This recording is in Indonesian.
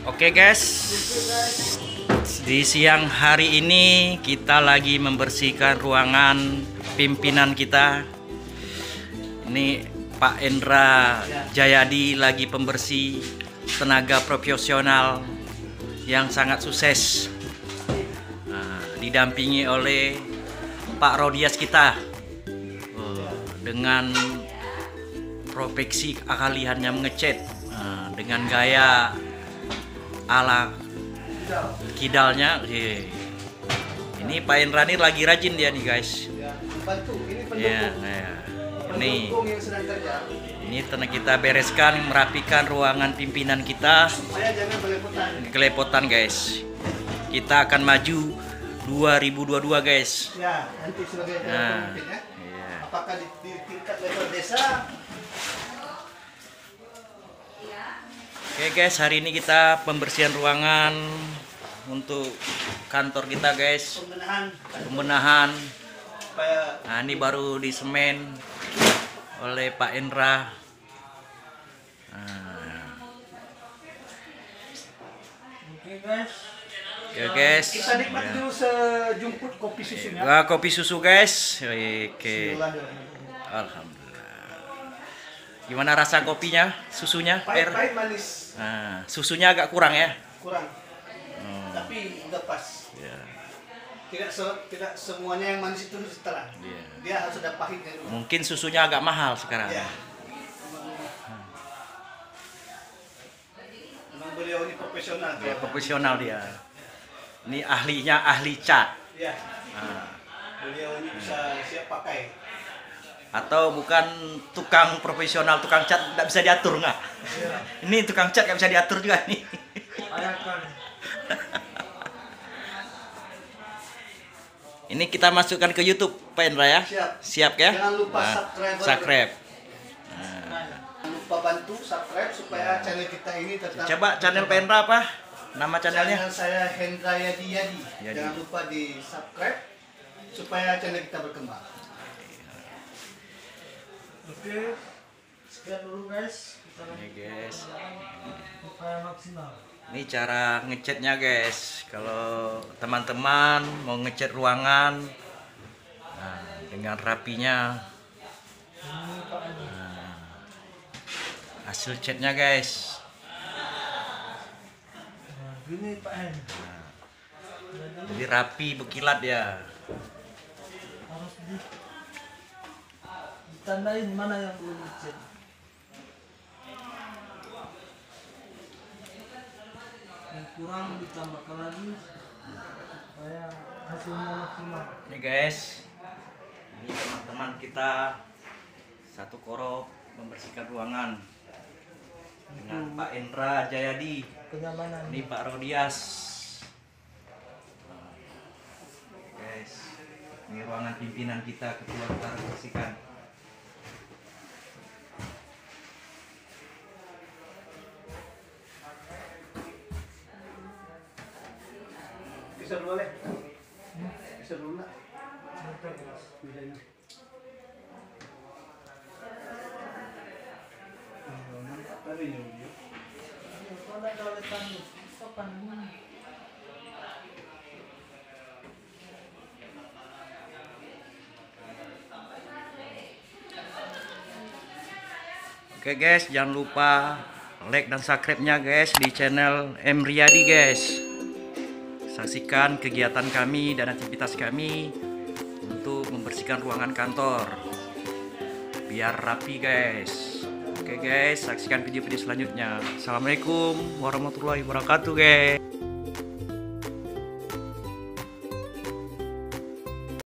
Oke guys, di siang hari ini kita lagi membersihkan ruangan pimpinan kita. Ini Pak Endra Jayadi lagi pembersih, tenaga profesional yang sangat sukses. Didampingi oleh Pak Rodias kita dengan profesi keahliannya mengecat dengan gaya ala kidalnya. Ini Pak Endra ini lagi rajin dia nih guys. Ini telah kita bereskan, merapikan ruangan pimpinan kita. Kelepotan guys. Kita akan maju 2022 guys. Ya, nanti sebagai pemimpin ya. Apakah di tingkat level desa? Oke guys, hari ini kita pembersihan ruangan untuk kantor kita guys. Pembenahan. Nah, ini baru disemen oleh Pak Endra. Oke guys. Oke guys. Kita nikmati dulu sejumput kopi susunya. Kopi susu guys. Oke. Alhamdulillah. Gimana rasa kopinya, susunya? Pahit manis. Nah, susunya agak kurang ya? Kurang. Tapi udah pas. Ya. Tidak semuanya yang manis itu setelah. Ya. Dia harus ada pahitnya dulu. Mungkin susunya agak mahal sekarang. Ya. Memang beliau ini profesional. Ya, profesional dia. Ini ahlinya ahli cat. Ya. Beliau ini bisa siap pakai. Atau bukan tukang profesional, tukang cat nggak bisa diatur nggak? Ya. Ini tukang cat nggak bisa diatur juga nih. Ini kita masukkan ke YouTube Pak Endra ya? Siap. Siap ya? Jangan lupa subscribe. Jangan lupa bantu subscribe supaya channel kita ini tetap. Coba channel Pak Endra apa? Nama channelnya? Channel saya Hendra Yadi. Yadi. Jangan lupa di subscribe supaya channel kita berkembang. Oke, sekian dulu guys. Ini guys. Supaya maksimal. Ini cara ngecatnya guys. Kalau teman-teman mau ngecat ruangan, dengan rapinya, hasil catnya guys. Gini Pak Hen. Jadi rapi berkilat ya. Harus ditandain mana yang belum dicat. Yang kurang ditambahkan lagi supaya hasilnya maksimal. Ini guys, ini teman-teman kita satu korop membersihkan ruangan dengan Pak Endra Jayadi. Kenyamanan. Ini Pak Rodias. Guys, ini ruangan pimpinan kita, ketua kita bersihkan. Bisa dulu boleh? Bisa dulu nak? Bedanya. Tadi nyoba. Kalau ada oleh tamu, sopan. Oke guys, jangan lupa like dan subscribe-nya guys di channel M Riyadi guys. Saksikan kegiatan kami dan aktivitas kami untuk membersihkan ruangan kantor biar rapi guys. Oke guys, saksikan video-video selanjutnya. Assalamualaikum warahmatullahi wabarakatuh guys.